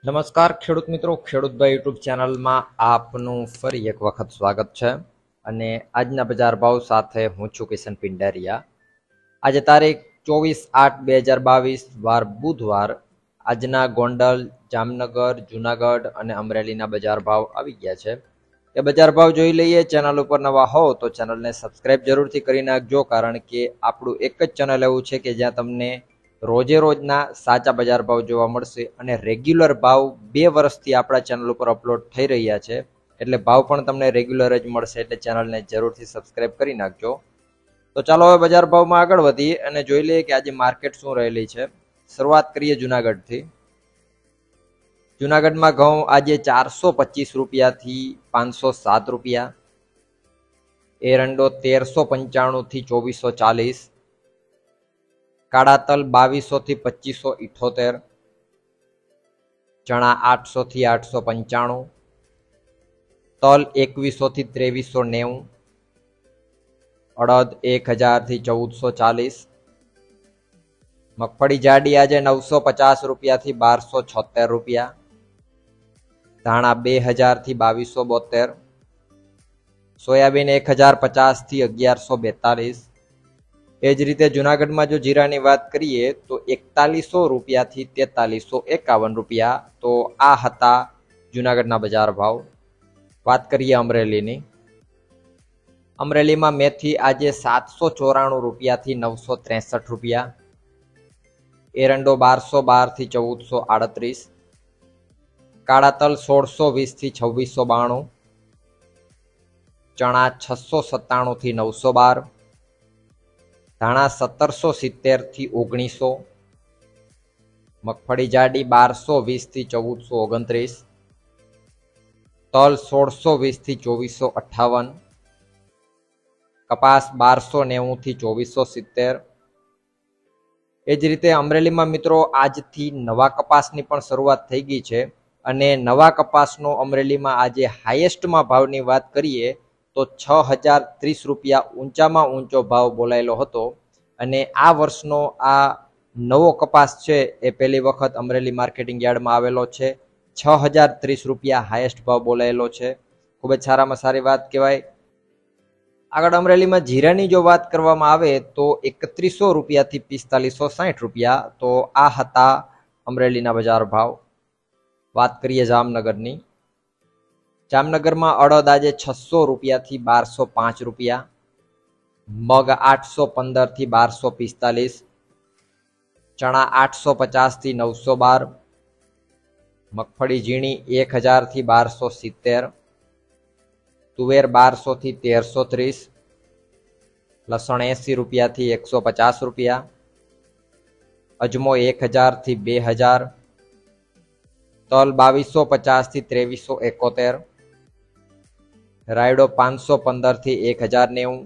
નમસ્કાર ખેડૂત મિત્રો, ખેડૂતભાઈ યુટ્યુબ ચેનલમાં આપનું ફરી એક વખત સ્વાગત છે અને આજના બજાર ભાવ સાથે હું છું કિશન પિંડારિયા। આજે તારીખ 24/8/2022 વાર બુધવાર। આજના ગોંડલ, જામનગર, જુનાગઢ અને અમરેલીના બજાર ભાવ આવી ગયા છે। એ બજાર ભાવ જોઈ લઈએ। ચેનલ ઉપર નવા હો તો ચેનલને સબસ્ક્રાઇબ જરૂરથી કરી નાખજો, કારણ કે આપણું એક જ ચેનલ એવું છે કે જ્યાં તમને રોજે રોજના સાચા બજાર ભાવ જોવા મળશે અને રેગ્યુલર ભાવ 2 વર્ષથી આપણા ચેનલ ઉપર અપલોડ થઈ રહ્યા છે, એટલે ભાવ પણ તમને રેગ્યુલર જ મળશે। એટલે ચેનલને જરૂરથી સબસ્ક્રાઇબ કરી નાખજો। તો ચાલો હવે બજાર ભાવમાં આગળ વધીએ અને જોઈ લઈએ કે આજે માર્કેટ શું રહેલી છે। શરૂઆત કરીએ જુનાગઢથી। જુનાગઢમાં ઘઉં આજે 425 રૂપિયાથી 507 રૂપિયા, એરંડો 1395 થી 2440, काड़ा तल 2200 થી 2578, चना 800 થી 895, तल 2100 થી 2390, अड़द 1000 થી 1440, मगफड़ी जाडी आज 950 रुपया थी 1276 रुपया, धाणा 2000 थी 2272, सोयाबीन 1050 थी 1142। एज रीते जूनागढ़ में जो जीरा की बात करिए तो 4100 रुपया थी 4351 रुपया। तो आ हता जूनागढ़ बजार भाव। बात करिए अमरेली नी। अमरेली में मेथी आज 794 रुपया थी 963 रुपया, एरंडो 1212 थी 1438, काड़ा तल 1620 थी 2692, चना 697 थी 912, धाणा 1770 थी 1900, मगफड़ी जाडी 1220 थी 1429, तल 1620 थी 2458, कपास 1290 थी 2470। एज रीते अमरेली में मित्रों आज थी नवा कपासनी पण शरूआत थई गई छे अने नवा कपासनो अमरेली में आज हाईएस्ट में भावनी बात करिए तो 6030 रुपया ऊंचा में ऊंचो भाव बोलायेलो हतो। अने आ वर्षनो आ नवो कपास छे ए पहली वखत अमरेली मार्केटिंग यार्ड में आवेलो छे। 6030 रुपया हाईएस्ट भाव बोलायेलो छे, खूब ज सारा में सारी बात कहेवाय। आगळ अमरेली में जीरानी जो बात करवामां आवे तो 3100 रुपया थी 4560 रुपया। तो आ हता अमरेलीना बजार भाव। बात करिए जामनगरनी। जामनगर में अड़द आज 600 रुपया थी 1205 रुपया, मग 815 थी 1245, चना 850 थी 912, मगफड़ी झीणी 1000 थी 1270, तुवेर 1200 थी 1330, लसण 80 रुपया थी 150 रुपया, अजमो 1000 थी 2000, तल 2250 थी 2371, रायडो 515 थी 1090।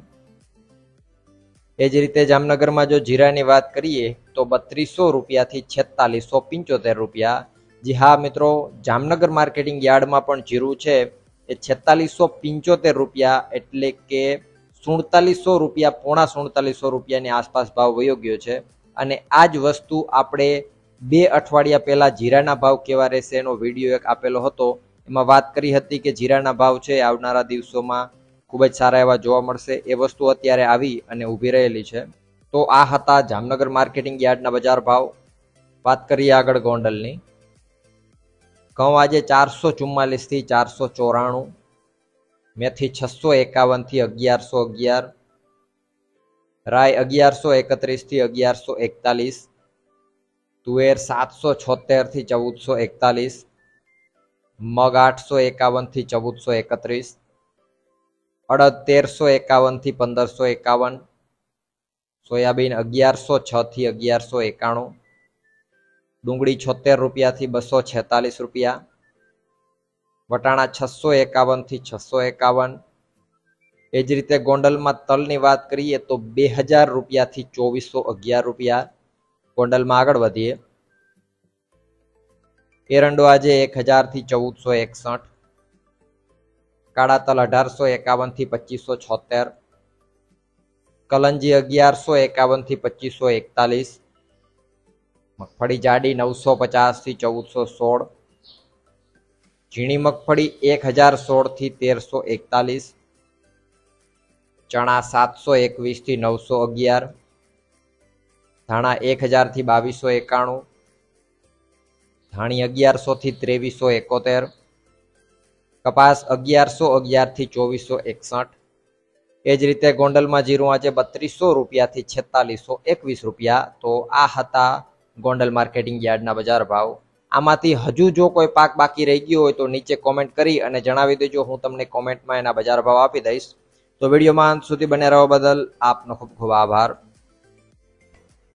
एज रीते जामनगर में जो जीरा की बात करिए तो 3200 रुपया थी 4675 रुपया। जी हाँ मित्रों, जामनगर मार्केटिंग यार्ड में पण जीरु छे ए 4675 रुपया एटले के 4700 रुपया, पोणा 4700 रुपया आसपास भाव वयो गयो छे। अने आज वस्तु आपणे 2 अठवाडिया पहला जीराना भाव केवा रहेशे एनो विडियो एक आपेलो हतो। एमां वात करी हती के जीराना भाव छे आवनारा दिवसोमां खूब ज सारा एवा जोवा मळशे। ए वस्तु अत्यारे आवी अने ऊभी रहेली छे। तो आ हता जामनगर मार्केटिंग यार्डना बजार भाव। बात करीए आगळ गोंडलनी। घऊं आज 444 थी 494, मेथी 651 थी 1111, राय 1131 थी 1141, तुवेर 776 थी 1441, मग 851 थी 1431, अड़द 1351 थी 1551, सोयाबीन 1106 थी 1191, डूंगળી 76 रुपया थी 246 रुपया, वटाणा 651 थी 651। एज रीते गोंडल में तल की बात करिए तो 2000 रुपया थी 2411 रुपया। गोंडल में आगळ वधीए। एरंडो आज 1000 थी 1461, काड़ा तल 1851 थी 2576, कलंजी 1151 थी 2541, मगफड़ी जाडी 950 थी 1416, ઝીણી મગફળી 1016 થી 1341, ચણા 721 થી 911, ધાણા 1000 થી 2291, ધાણી 1100 થી 2371, કપાસ 1111 થી 2461। એ જ રીતે ગોંડલમાં જીરું આજે 3200 રૂપિયાથી 4621 રૂપિયા। તો આ હતા ગોંડલ માર્કેટિંગ યાર્ડના બજાર ભાવ। આમાંથી હજુ જો કોઈ પાક બાકી રહી ગયો હોય તો નીચે કોમેન્ટ કરી અને જણાવી દેજો, હું તમને કોમેન્ટમાં એના બજાર ભાવ આપી દઈશ। તો વિડીયોમાં અંત સુધી બને રહેવા બદલ આપનો ખૂબ ખૂબ આભાર।